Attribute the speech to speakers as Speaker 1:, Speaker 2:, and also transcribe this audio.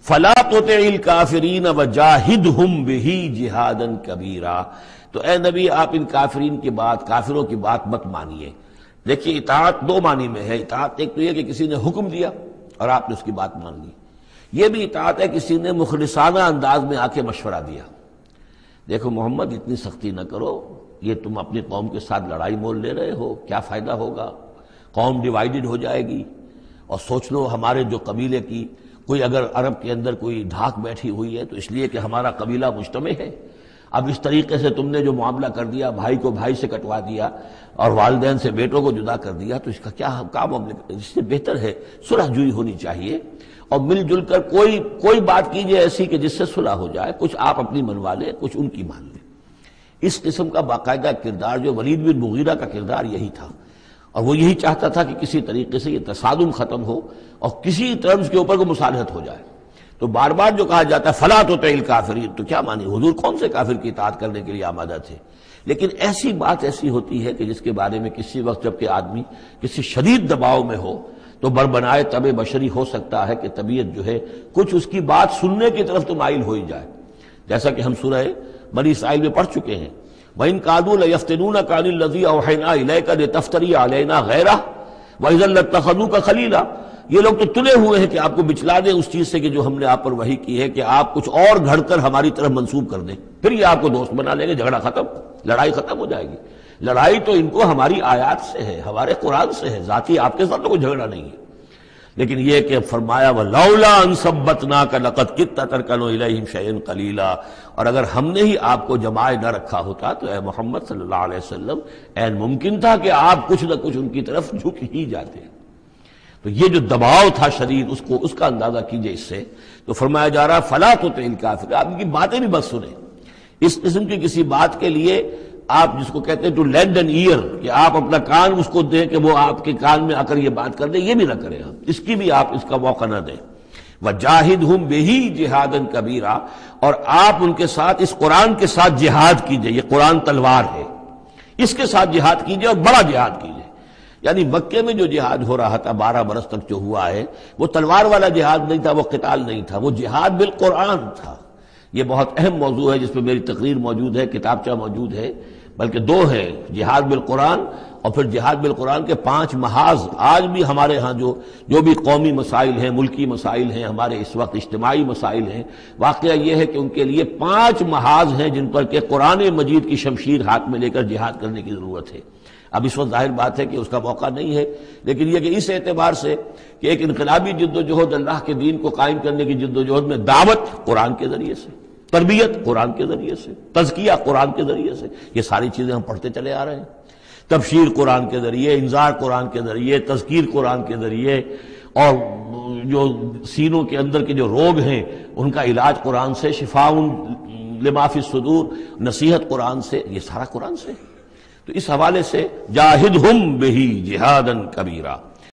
Speaker 1: فلا تطع الکافرین وجاہدہم بہ جہادا کبیرا. تو اے نبی آپ ان کافرین کی بات، کافروں کی بات مت مانیے. دیکھیے اطاعت دو معنی میں ہے. اطاعت ایک تو یہ کہ کسی نے حکم دیا اور آپ نے اس کی بات مان لی. یہ بھی اطاعت ہے کسی نے مخلصانہ انداز میں آ کے مشورہ دیا. دیکھو محمد اتنی سختی نہ کرو، یہ تم اپنی قوم کے ساتھ لڑائی مول لے رہے ہو، کیا فائدہ ہوگا، قوم ڈیوائیڈڈ ہو جائے گی. اور سوچ لو ہمارے جو قبیلے کی کوئی اگر عرب کے اندر کوئی دھاک بیٹھی ہوئی ہے تو اس لیے کہ ہمارا قبیلہ مجتمع ہے. اب اس طریقے سے تم نے جو معاملہ کر دیا، بھائی کو بھائی سے کٹوا دیا اور والدین سے بیٹوں کو جدا کر دیا، تو اس کا کیا معاملہ؟ اس سے بہتر ہے صلح جوئی ہونی چاہیے اور مل جل کر کوئی بات کیجیے ایسی کہ جس سے صلح ہو جائے. کچھ آپ اپنی منوا لیں، کچھ ان کی مان لیں. اس قسم کا باقاعدہ کردار جو ولید بن مغیرہ کا کردار یہی تھا، اور وہ یہی چاہتا تھا کہ کسی طریقے سے یہ تصادم ختم ہو اور کسی ٹرمز کے اوپر کو مصالحت ہو جائے. تو بار بار جو کہا جاتا ہے فلا تطع الکافرین، تو کیا مانی؟ حضور کون سے کافر کی اطاعت کرنے کے لیے آمادہ تھے؟ لیکن ایسی بات ایسی ہوتی ہے کہ جس کے بارے میں کسی وقت جب کہ آدمی کسی شدید دباؤ میں ہو تو بربنائے طبع بشری ہو سکتا ہے کہ طبیعت جو ہے کچھ اس کی بات سننے کی طرف تو مائل ہو ہی جائے. جیسا کہ ہم سورہ بنی اسرائیل میں پڑھ چکے ہیں، وَإِن كَادُوا لَيَفْتِنُونَكَ عَنِ الَّذِي أَوْحَيْنَا إِلَيْكَ لِتَفْتَرِيَ عَلَيْنَا غَيْرَهُ وَإِذًا لَّاتَّخَذُوكَ خَلِيلًا. یہ لوگ تو تلے ہوئے ہیں کہ آپ کو بچلا دیں اس چیز سے کہ جو ہم نے آپ پر وحی کی ہے، کہ آپ کچھ اور گھڑ کر ہماری طرف منسوب کر دیں، پھر یہ آپ کو دوست بنا لیں گے، جھگڑا ختم، لڑائی ختم ہو جائے گی. لڑائی تو ان کو ہماری آیات سے ہے، ہمارے قرآن سے ہے، ذاتی آپ کے ساتھ تو کوئی جھگڑا نہیں ہے. لیکن یہ کہ فرمایا وَلَوْلَا أَن ثَبَّتْنَاكَ لَقَدْ كِدتَّ تَرْكَنُ إِلَيْهِمْ شَيْئًا قَلِيلًا. اور اگر ہم نے ہی آپ کو جمائے نہ رکھا ہوتا تو اے محمد صلی اللہ علیہ وسلم عین ممکن تھا کہ آپ کچھ نہ کچھ ان کی طرف جھک ہی جاتے. تو یہ جو دباؤ تھا شدید، اس کا اندازہ کیجئے اس سے. تو فرمایا جا رہا فلا تطع الکافرین، آپ کی باتیں بھی بس سنیں. اس قسم کی کسی بات کے لیے آپ جس کو کہتے ہیں ٹو لینڈ این ایئر، کہ آپ اپنا کان اس کو دیں کہ وہ آپ کے کان میں آ کر یہ بات کر دیں، یہ بھی نہ کریں. آپ اس کی بھی آپ اس کا موقع نہ دیں. وَجَاهِدْهُمْ بِهِ جِهَادًا كَبِيرًا، اور آپ ان کے ساتھ اس قرآن کے ساتھ جہاد کیجئے. یہ قرآن تلوار ہے، اس کے ساتھ جہاد کیجئے اور بڑا جہاد کیجئے. یعنی مکے میں جو جہاد ہو رہا تھا 12 برس تک جو ہوا ہے، وہ تلوار والا جہاد نہیں تھا، وہ قتال نہیں تھا، وہ جہاد بالقرآن تھا. یہ بہت اہم موضوع ہے جس پہ میری تقریر موجود ہے، کتابچہ موجود ہے، بلکہ 2 ہے، جہاد بالقرآن اور پھر جہاد بالقرآن کے 5 محاذ. آج بھی ہمارے ہاں جو بھی قومی مسائل ہیں، ملکی مسائل ہیں، ہمارے اس وقت اجتماعی مسائل ہیں، واقعہ یہ ہے کہ ان کے لیے 5 محاذ ہیں جن پر کہ قرآن مجید کی شمشیر ہاتھ میں لے کر جہاد کرنے کی ضرورت ہے. اب اس وقت ظاہر بات ہے کہ اس کا موقع نہیں ہے، لیکن یہ کہ اس اعتبار سے کہ ایک انقلابی جد و جہد اللہ کے دین کو قائم کرنے کی جد و جہد میں دعوت قرآن کے ذریعے سے، تربیت قرآن کے ذریعے سے، تزکیہ قرآن کے ذریعے سے، یہ ساری چیزیں ہم پڑھتے چلے آ رہے ہیں. تبشیر قرآن کے ذریعے، انذار قرآن کے ذریعے، تذکیر قرآن کے ذریعے، اور جو سینوں کے اندر کے جو روگ ہیں ان کا علاج قرآن سے، شفاء لما فی الصدور، نصیحت قرآن سے، یہ سارا قرآن سے. تو اس حوالے سے جاہدہم بہ جہادا کبیرا.